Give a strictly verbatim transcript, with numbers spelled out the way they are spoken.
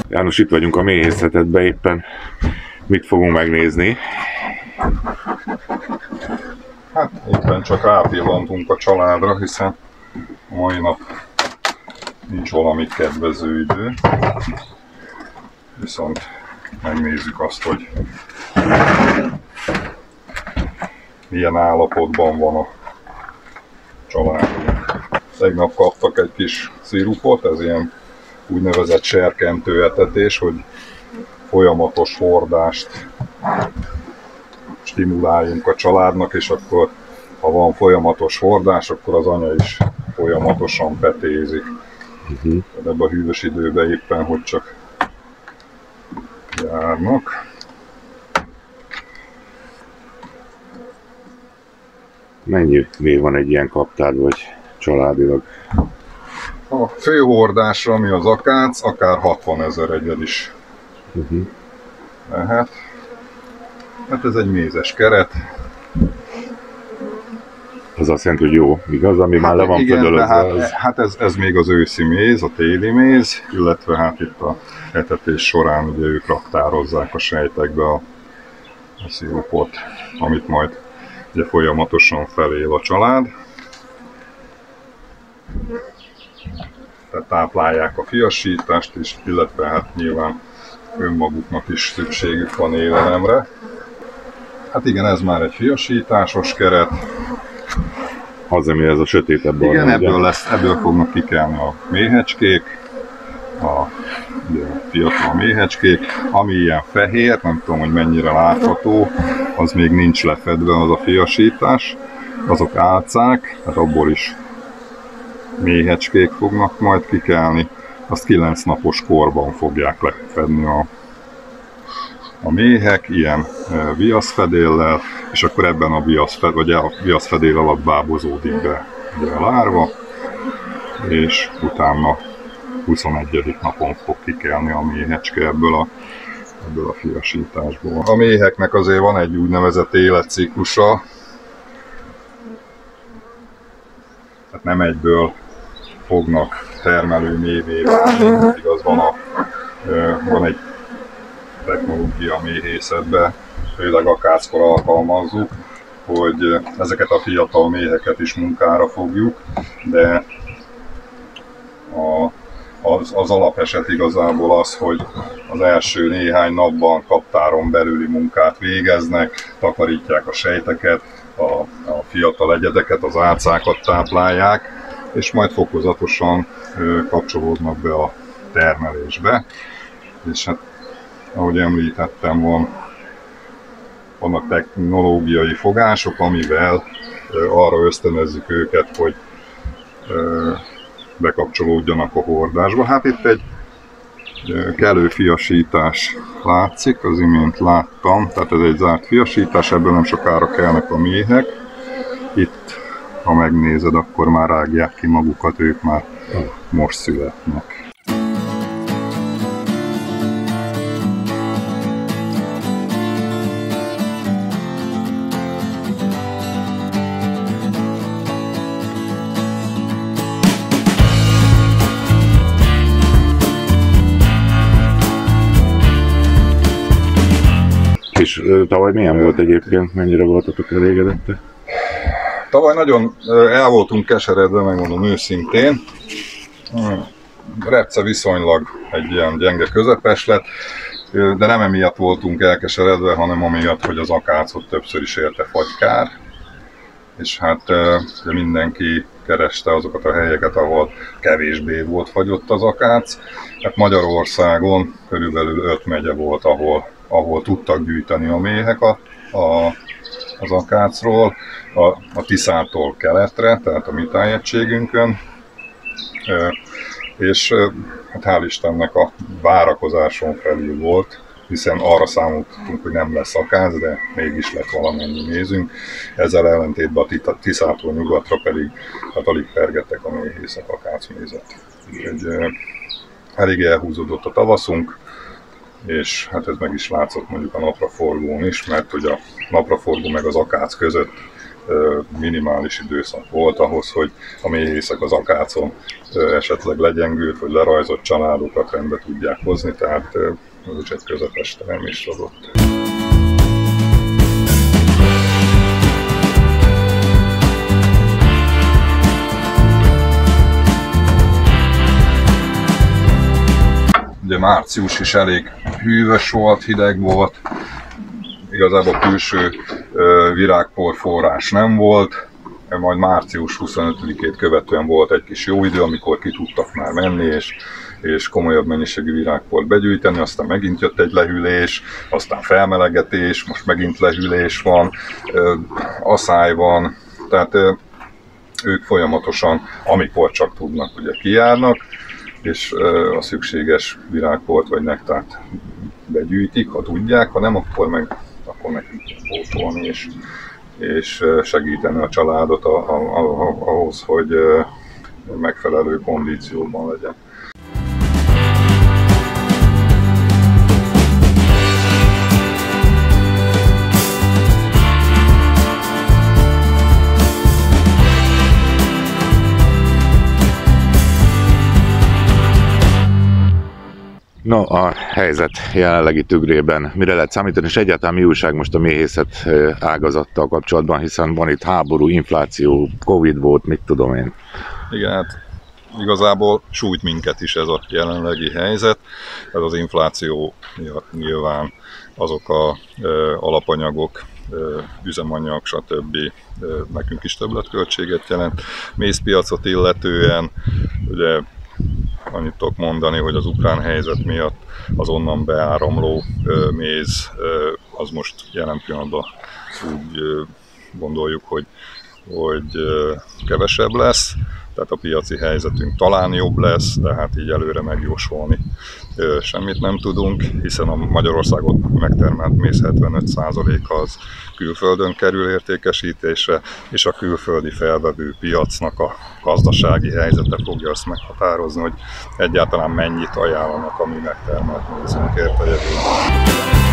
János, itt vagyunk a méhészetedben, éppen mit fogunk megnézni? Hát éppen csak rápillantunk a családra, hiszen a mai nap nincs valami kedvező idő. Viszont megnézzük azt, hogy milyen állapotban van a családunk. Tegnap kaptak egy kis szirupot, ez ilyen úgynevezett serkentő etetés, hogy folyamatos hordást stimuláljunk a családnak, és akkor, ha van folyamatos hordás, akkor az anya is folyamatosan petézik. Uh-huh. Ebben a hűvös időben éppen, hogy csak járnak. Mennyi méh van egy ilyen kaptárban, vagy családilag? A főhordásra, ami az akác, akár hatvanezer egyed is uh-huh. lehet. Hát ez egy mézes keret. Az azt jelenti, hogy jó, igaz, ami hát már le van födölözve. Hát, az... hát ez, ez még az őszi méz, a téli méz, illetve hát itt a etetés során ugye ők raktározzák a sejtekbe a, a szirupot, amit majd ugye folyamatosan felél a család. Tehát táplálják a fiasítást is, illetve hát nyilván önmaguknak is szükségük van élelemre. Hát igen, ez már egy fiasításos keret. Az, ami ez a sötétebb barna. Igen, ebből, lesz, ebből fognak kikelni a méhecskék, a, ugye, a fiatal méhecskék. Ami ilyen fehér, nem tudom, hogy mennyire látható, az még nincs lefedve, az a fiasítás. Azok álcák, hát abból is méhecskék fognak majd kikelni. Azt kilenc napos korban fogják lefedni a, a méhek, ilyen e, viaszfedéllel, és akkor ebben a viaszfedél, vagy a viaszfedél alatt bábozódik be ugye a lárva, és utána huszonegyedik napon fog kikelni a méhecske ebből a, ebből a fiasításból. A méheknek azért van egy úgynevezett életciklusa, tehát nem egyből fognak termelő méhévé válni, igaz, van, a, van egy technológia a méhészetben, főleg akáckor alkalmazzuk, hogy ezeket a fiatal méheket is munkára fogjuk, de a, az, az alapeset igazából az, hogy az első néhány napban kaptáron belüli munkát végeznek, takarítják a sejteket, a, a fiatal egyedeket, az álcákat táplálják, és majd fokozatosan ö, kapcsolódnak be a termelésbe. És hát, ahogy említettem, van, vannak technológiai fogások, amivel ö, arra ösztönözzük őket, hogy ö, bekapcsolódjanak a hordásba. Hát itt egy ö, kellő fiasítás látszik, az imént láttam, tehát ez egy zárt fiasítás, ebből nem sokára kelnek a méhek. Itt, ha megnézed, akkor már rágják ki magukat, ők már most születnek. És tavaly milyen volt egyébként? Mennyire voltatok elégedettek? Tavaly nagyon el voltunk keseredve, megmondom őszintén. Repce viszonylag egy ilyen gyenge közepes lett, de nem emiatt voltunk elkeseredve, hanem amiatt, hogy az akácot többször is érte fagykár. És hát mindenki kereste azokat a helyeket, ahol kevésbé volt fagyott az akác. Hát Magyarországon körülbelül öt megye volt, ahol, ahol tudtak gyűjteni a méhek a, a, az akácról. A, a Tiszától keletre, tehát a mi tájegységünkön. És hát hál' Istennek a várakozáson felül volt, hiszen arra számoltunk, hogy nem lesz akác, de mégis lett valamennyi mézünk. Ezzel ellentétben a Tiszától nyugatra pedig hát alig pergettek a méhészek akácmézet. Úgyhogy elég elhúzódott a tavaszunk, és hát ez meg is látszott mondjuk a napraforgón is, mert hogy a napraforgó meg az akác között minimális időszak volt ahhoz, hogy a méhészek az akácon esetleg legyengült, vagy lerajzott családokat rendbe tudják hozni, tehát ez is egy közepes termést adott. Ugye március is elég hűvös volt, hideg volt, igazából külső virágpor forrás nem volt, majd március huszonötödikét követően volt egy kis jó idő, amikor ki tudtak már menni, és, és komolyabb mennyiségű virágport begyűjteni, aztán megint jött egy lehűlés, aztán felmelegetés, most megint lehűlés van, aszály van, tehát ők folyamatosan, amikor csak tudnak, ugye kijárnak, és a szükséges virágport vagy nektárt begyűjtik, ha tudják, ha nem, akkor meg, akkor meg pótolni, és, és segíteni a családot a, a, a, ahhoz, hogy megfelelő kondícióban legyen. No, a helyzet jelenlegi tükrében mire lehet számítani, és egyáltalán mi újság most a méhészet ágazattal kapcsolatban, hiszen van itt háború, infláció, Covid volt, mit tudom én. Igen, hát igazából sújt minket is ez a jelenlegi helyzet. Ez az infláció miatt nyilván azok a e, alapanyagok, e, üzemanyag, stb. E, nekünk is többletköltséget jelent. Mézpiacot illetően, ugye annyit tudok mondani, hogy az ukrán helyzet miatt az onnan beáramló ö, méz ö, az most jelen pillanatban úgy ö, gondoljuk, hogy, hogy ö, kevesebb lesz, tehát a piaci helyzetünk talán jobb lesz, de hát így előre megjósolni ö, semmit nem tudunk, hiszen a Magyarországon megtermelt méz hetvenöt százaléka az külföldön kerül értékesítésre, és a külföldi felvevő piacnak a gazdasági helyzete fogja azt meghatározni, hogy egyáltalán mennyit ajánlanak a mi megtermelt mézünkért a jövőben.